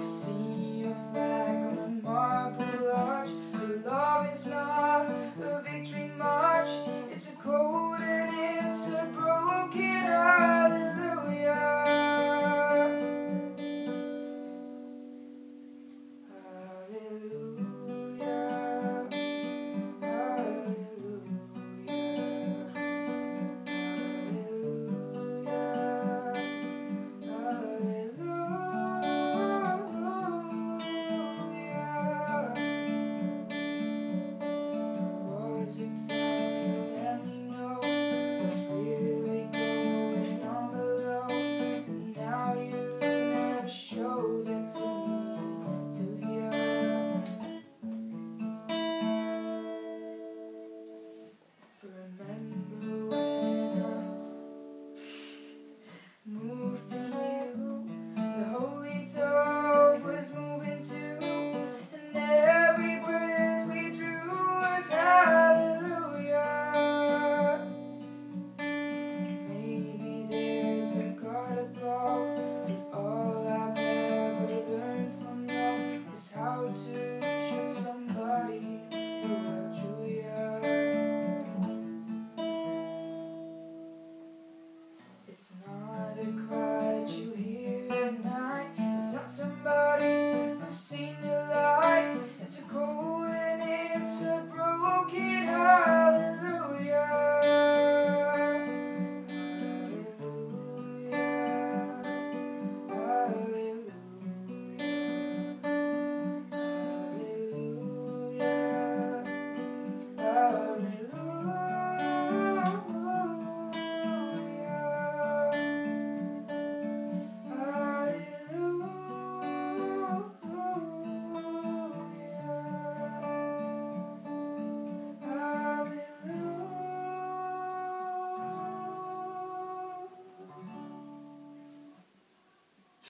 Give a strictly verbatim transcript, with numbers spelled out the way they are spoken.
seen your flag on a marble arch. Your love is not a victory march. It's a cold and it's a broken hallelujah. Hallelujah. Was it time you let me know what's really going on below? And now you never show that to me.